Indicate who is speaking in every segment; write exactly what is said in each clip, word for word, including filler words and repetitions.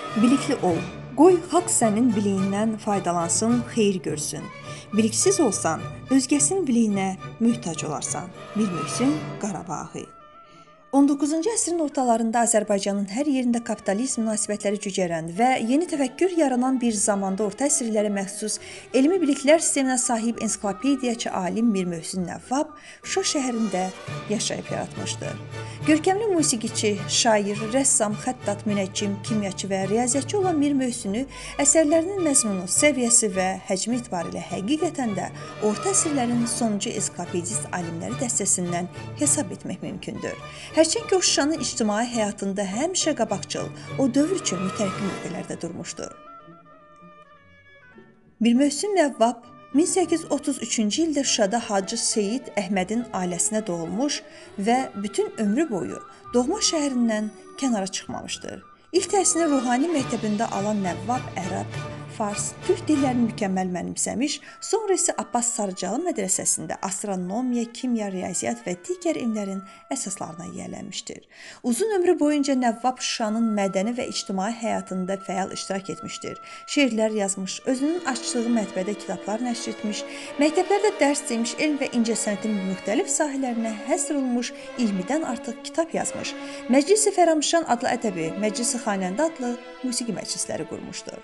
Speaker 1: Bilikli ol, qoy xalq sənin biliyindən faydalansın, xeyir görsün. Biliksiz olsan, özgəsinin biliyinə möhtac olarsan. Mir Möhsün Qarabaği. on doqquzuncu əsrin ortalarında Azərbaycanın hər yerində kapitalizm münasibətləri cücərən və yeni təfəkkür yaranan bir zamanda orta əsrlərə məxsus elmi biliklər sisteminə sahib ensiklopediyaçı alim Mir Möhsün Nəvvab Şuşa şəhərində yaşayıb yaratmışdır. Görkəmli musiqiçi, şair, rəssam, xəttat, münəccim, kimyaçı və riyaziyyatçı olan Mir Möhsünü əsərlərinin məzmunu, səviyyəsi və həcmi etibarilə həqiqətən də orta əsrlərin sonuncu ensiklopedist alimləri dəstəsindən hesab etmək mümkündür. Hərçənd ki, o Şuşanın ictimai həyatında həmişə qabaqcıl, o dövr üçün mütərəqqi mövqelərdə durmuşdur. Mir Möhsün Nəvvab min səkkiz yüz otuz üçüncü ildə Şuşada Hacı Seyid Əhmədin ailəsinə doğulmuş və bütün ömrü boyu doğma şəhərindən kənara çıxmamışdır. İlk təhsilini ruhani məktəbində alan Nəvvab ərəb, fars, türk dillərini mükəmməl mənimsəmiş, sonra isə Abbas Sarıcalı mədrəsəsində astronomiya, kimya, riyaziyyat və digər elmlərin əsaslarına yiyələnmişdir. Uzun ömrü boyunca Nəvvab Şuşanın mədəni və ictimai həyatında fəal iştirak etmişdir. Şeirlər yazmış, özünün açdığı mətbəədə kitablar nəşr etmiş, məktəblərdə dərs demiş, elm və incəsənətin müxtəlif sahələrinə həsr olunmuş iyirmidən artıq kitab yazmış. Məclis-i Fəramişan adlı ədəbi, Məclis-i Xanəndə adlı musiqi məclisləri qurmuşdur.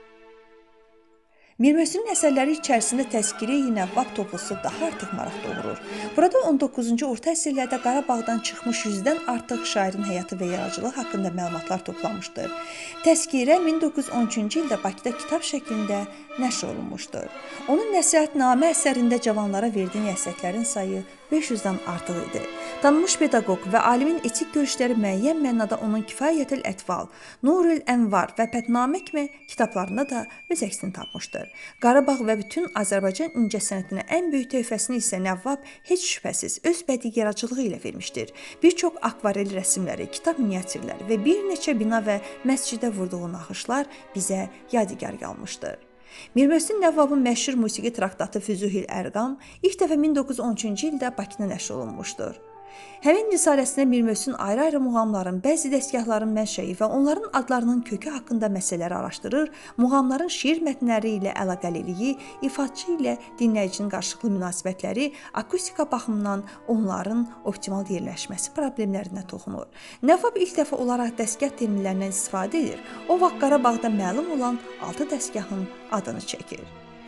Speaker 1: Mir Möhsünün əsərləri içərisində təzkirə-i Nəvvab toplusu daha artıq maraq doğurur. Burada on doqquzuncu orta əsrlərdə Qarabağdan çıxmış yüzdən artıq şairin həyatı və yaradıcılığı haqqında məlumatlar toplanmışdır. Təzkirə min doqquz yüz on üçüncü ildə Bakıda kitab şəklində nəşr olunmuşdur. Onun Nəsihətnamə əsərində cavanlara verdiyi nəsihətlərin sayı beş yüzdən artıq idi. Tanınmış pedaqoq və alimin etik görüşləri müəyyən mənada onun Kifayətül Ətval, Nurül Ənvar və Pətnamə kimi kitablarında da öz əksini tapmışdır. Qarabağ və bütün Azərbaycan incəsənətinə ən böyük töhfəsini isə Nəvvab heç şübhəsiz öz bədii yaradıcılığı ilə vermişdir. Bir çox akvarel rəsmləri, kitab miniatürləri və bir neçə bina və məscidə vurduğu naxışlar bizə yadigar qalmışdır. Mir Möhsün Nəvvabın məşhur musiqi traktatı Füzuhil Ərqam ilk dəfə min doqquz yüz on üçüncü ildə Bakıda nəşr olunmuşdur. Həmin risaləsində Mir Möhsün ayrı-ayrı muğamların, bəzi dəstgahların mənşəyi və onların adlarının kökü haqqında məsələləri araşdırır, muğamların şeir mətnləri ilə əlaqəliliyi, ifaçı ilə dinləyicinin qarşılıqlı münasibətləri, akustika baxımından onların optimal yerləşməsi problemlərinə toxunur. Nəvvab ilk dəfə olaraq dəstgah terminlərindən istifadə edir. O vaxt Qarabağda məlum olan altı dəstgahın adını çəkir.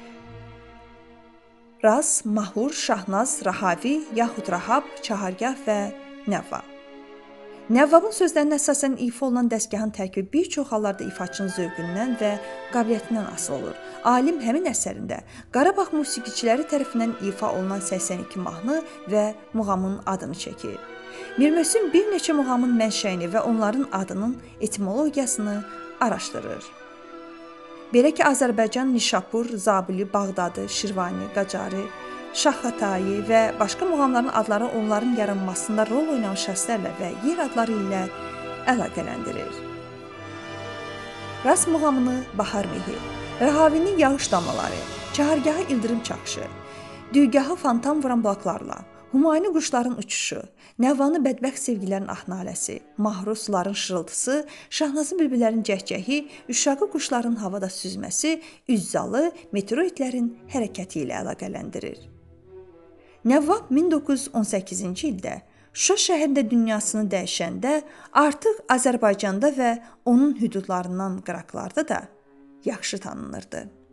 Speaker 1: Raz, Mahur, Şahnaz, Rahavi, yaxud Rahab, Çahargah və Nəvva. Nəvvabın sözlərinə əsasən ifa olunan dəstgahın tərkibi bir çox hallarda ifaçının zövqündən və qabiliyyətindən asılı olur. Alim həmin əsərində Qarabağ musiqiçiləri tərəfindən ifa olunan səksən iki mahnı və muğamın adını çəkir. Mir Möhsün bir neçə muğamın mənşəyini və onların adının etimologiyasını araşdırır. Belə ki, Azərbaycan Nişapur, Zabili, Bağdadı, Şirvani, Qacarı, Şahxatayı və başqa muğamların adları onların yaranmasında rol oynayan şəxslərlə və yer adları ilə əlaqələndirir. Rast muğamını Bahar Mehi, Rahavini Yağış damlaları, Çahargahı İldırım çaxışı, Düygahı fantam vuran bulaqlarla, Humayuni quşların uçuşu, Nəvvanı bədbəxt sevgilərin ah-naləsi, Mahru suların şırıltısı, Şahnazı bülbüllərin cəhcəhi, Üşaqı quşların havada süzməsi, Üzzalı meteoroidlərin hərəkəti ilə əlaqələndirir. Nəvvab min doqquz yüz on səkkizinci ildə Şuşa şəhərində dünyasını dəyişəndə artıq Azərbaycanda və onun hüdudlarından qıraqlarda da yaxşı tanınırdı.